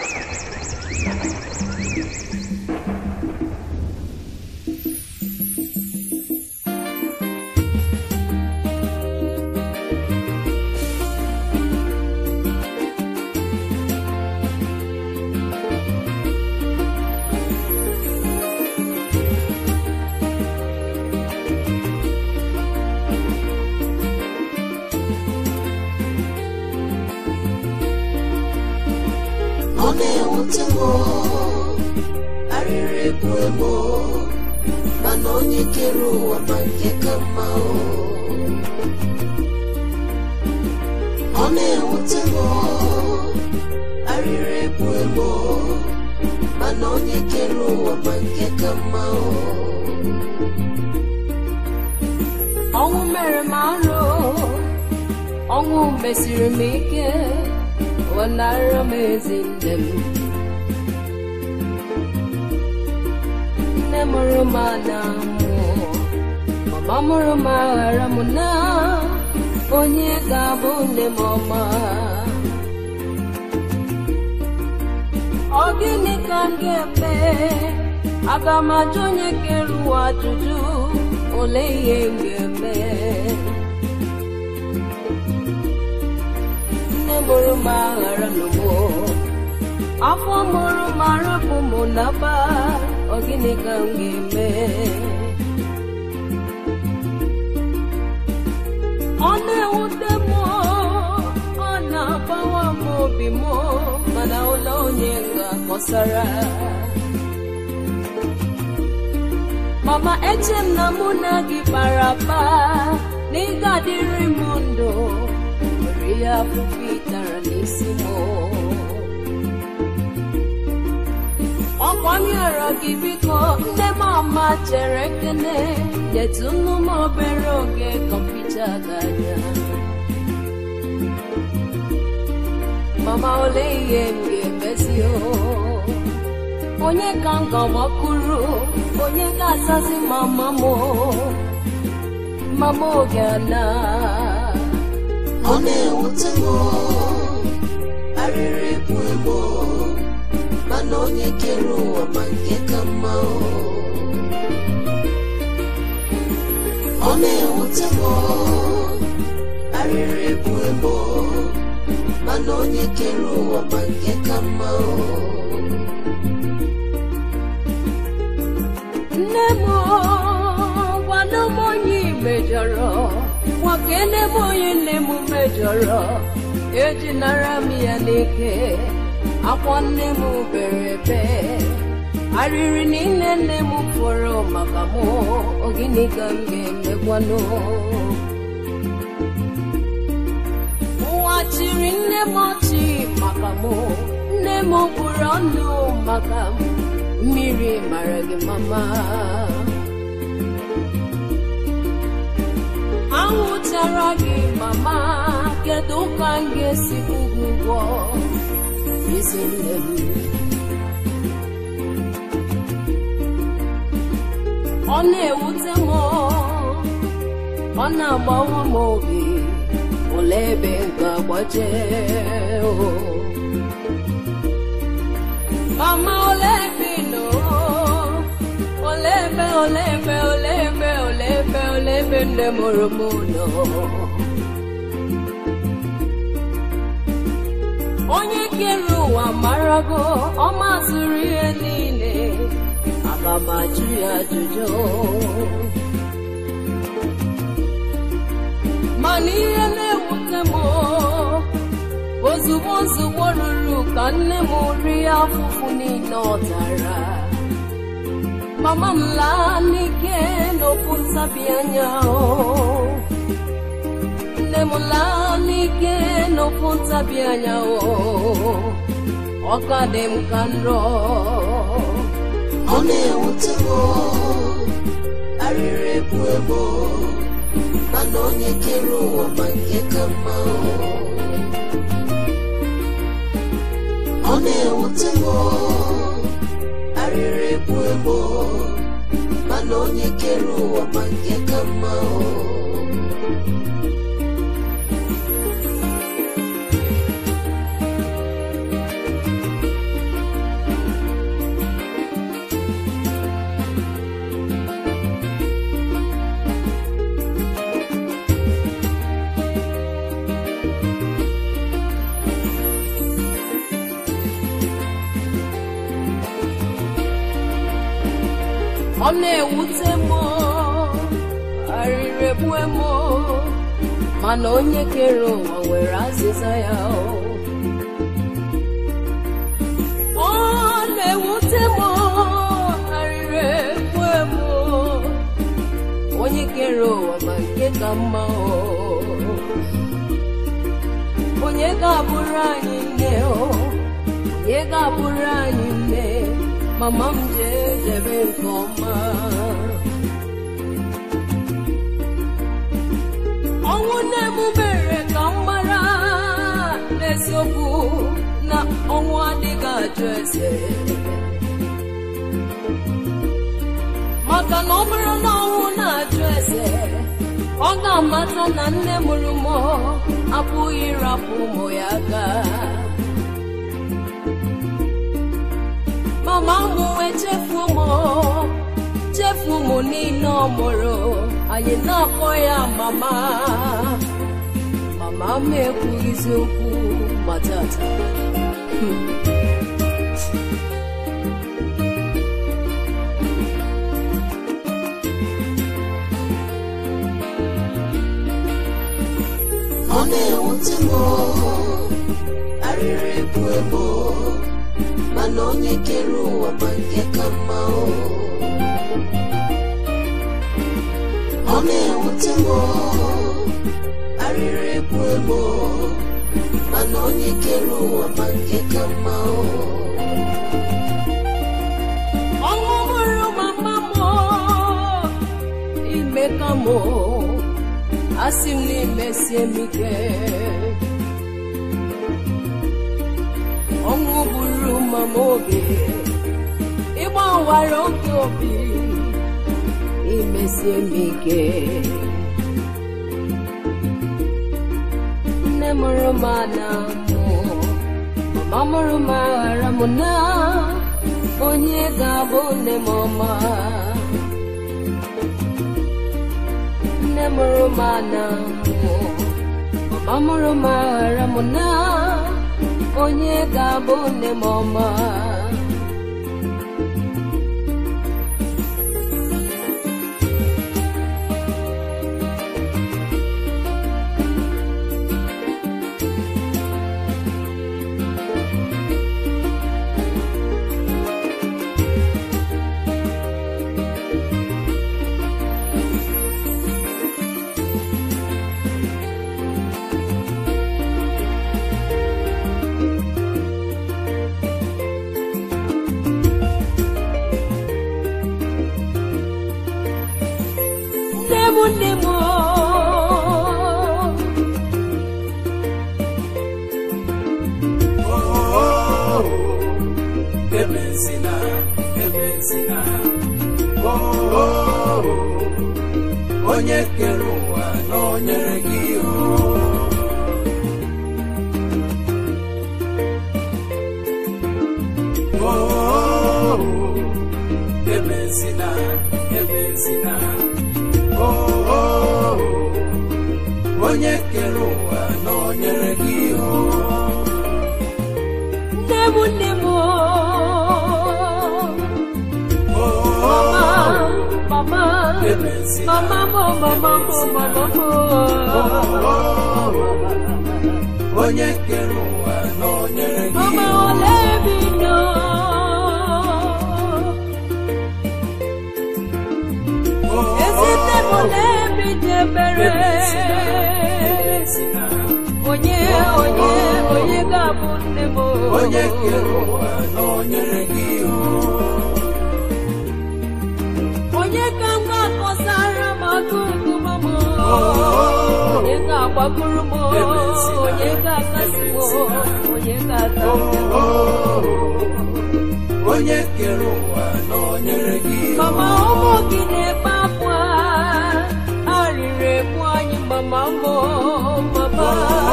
Mama echem na muna gi parapa niga diri mundo Maria fupitara nisimo Okwanyara gi biko nde mama cherekene Yetunu mobere oge kompita ganya Mama ole yenge besio Onye kanga makuru Onye gasazi mama gana One utemo Arire buemo Manonye keru amange kama One utemo Arire buemo Manonye keru amange kama Nemo wano monyi mejoro wakene moye nemu mejoro eji narami anike akwane mu berebe ariri nine nemu foro makamo ogini gange mekwano wachiri nemo chi makamo nemo burano makamo Miri maragi mama Awu taragi mama Kedu kange sibugugo Isinem One utemo Ona bawa mobi Olebe ngabwaje Mama olebe Olebe nde moromono Onye keru amarago Omasuri enine Agamachu ya jujo Mani ele utemo Ozu waruru Kane muri afufu ni notara Mama mlani kendo punta bianyao Nemulani kendo punta bianyao Okadem kandro One utemo Arire buemo Manonye keru amange kama One utemo Arire buemo Manonye keru amange kama na-ewute m, arịrị egbue m, mana onye kere ụwa nwere azịza ya. Ọ na-ewute m, arịrị egbue m, onye kere ụwa ma nke ka mma. Onye ga-abụrụ anyị nne, onye ga-abụrụ anyị nne, mama m jebe nke ọma. Ọnwụ nne m mere ka m mara n'eziokwu na ọnwụ adịghị ajụ eze, maka na ọ bụrụ na ọnwụ na-ajụ eze, ọ ga-amata na nne mụrụ m abụghị ịrapụ ụmụ ya gaa. Mama m wee chefu m niile ọ mụrụ, anyị na-akpọ ya mama. Mama m ekwughịzi okwu ma tata. Ọ na-ewute m, arịrị egbue m, mana onye kere ụwa ma nke ka mma. Ọ na-ewute m, arịrị egbue m, mana onye kere ụwa ma nke ka mma. Ọnwụ mụrụ mama m, ime ka m, asị m n'ime sie m ike. Ọnwụ bụrụ mama oge, ịgbawara oge obi, imesie m ike. Nne mụrụ m ana mụ, mama mụrụ m aghara m na onye ga-abụ nne m ọma. Nne mụrụ m ana mụ, mama mụrụ m aghara m na onye ga-abụ nne m ọma. Onye kere ụwa na o nyere gị ebezina, onye kere ụwa na o nyere gị nne m, mama, onye kere ụwa na o nyere gị onye ga-abụ nne m, onye kere ụwa na o nyere gị onye ka m ga-akọsara maka ụmụ m, onye ga-agbapụrụ m, onye ga-akasị m, onye ga-ata onye kere ụwa na o nyere gị mama. Ụmụ gị na-ebe akwa, arịrị egbu anyị mama m, mama.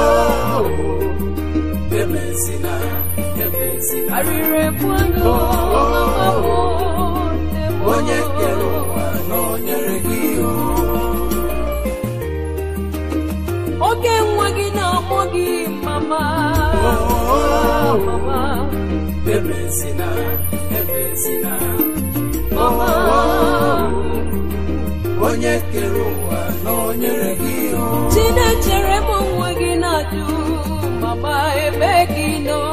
Ebezina, arịrị egbu anyị mama m, onye kere ụwa na o nyere gị oge nwa gị na-amụ gị mama, mama. Ebezina, Mama. onye kere ụwa nọnyere gị Chinechere m onwe gị na-ajụ mama ebe gị nọ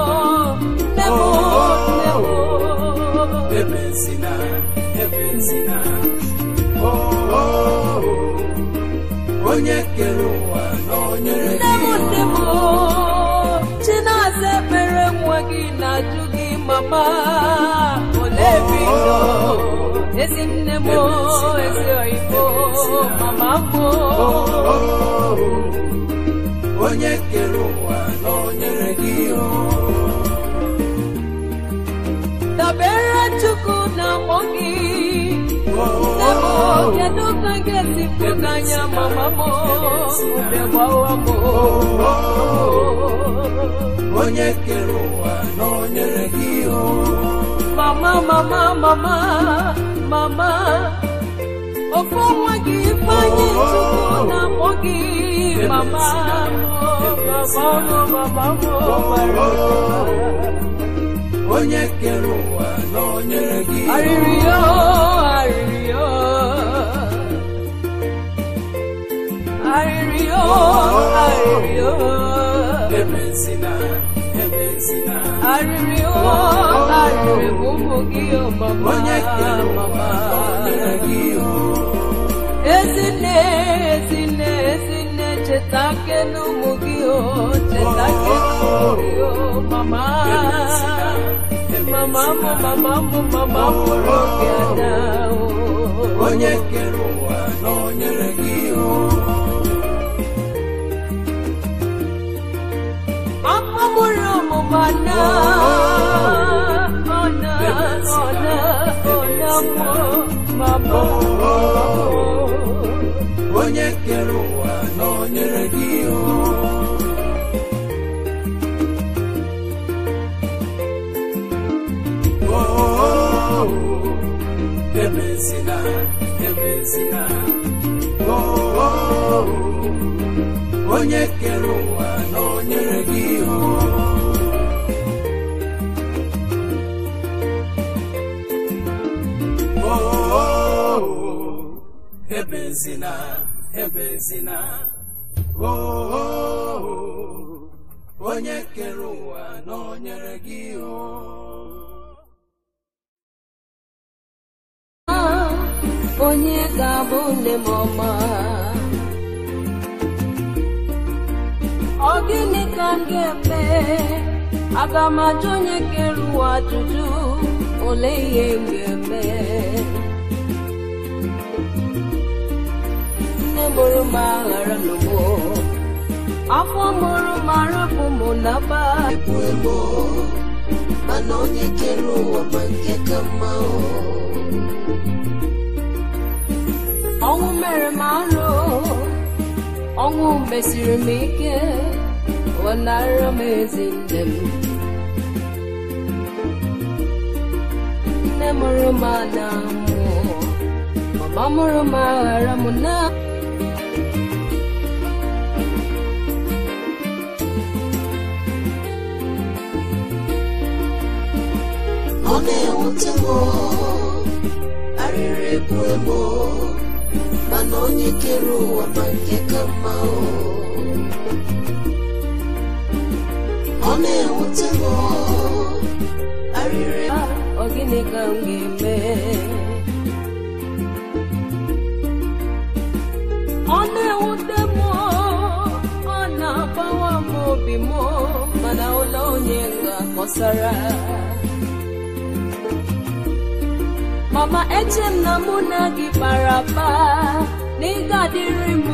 ebe nsina onye kere ụwa nọnyere gị Chinaza ekpere nwa gị na-ajụ gị mama ole ebe ị nọ ezi nne m ezi oyibo mama m onye kere ụwa nọnyere gị dabere Chukwu na-akpọ gị kedu ka m ga-esi pụtanya mama m obi gbawa m onye kere ụwa nọnyere gị mama ofu nwa gị Ifeanyị Chukwu na-akpọ gị mama onye kere ụwa nọnyere gị arịrịọ ebe nsina arịrịọ ụmụ gị mama onye kere ụwa nọnyere gị ezinne cheta kenu ụmụ gị cheta kenu gị mama mụrụ gị ada onye kere ụwa nọnyere gị amamụrụ ọmụma na mama onye kere ụwa nọnyere gị ebe nsina onye kere ụwa nọnyere gị ebe nsina onye kere ụwa nọnyere gị onye ga-abụ nne m ọma ọ gịnị ka m ga-eme aga m ajụ onye kere ụwa ajụjụ ole ihe m ga-eme nne mụrụ m aghara n'ugbo afọ mụrụ m arapụ m n'aba ebu mana onye kere ụwa ma nke ka mma ọnwụ mere m arụ ọnwụ mesiri m ike wenara m ezi nne m nne mụrụ m ana mmụọ mama mụrụ m aghara m na ọ na-ewute m arịrị ebu mana onye kere ụwa ma nke ka mma ọ na-ewute m arịrị ọ gịnị ka m ga-eme ọ na-ewute m ọ na-agbawa m obi m mana ụlọ onye ga-akpọsara mama eche m na mụ na gị kpara akpa na ị ga-adịrị m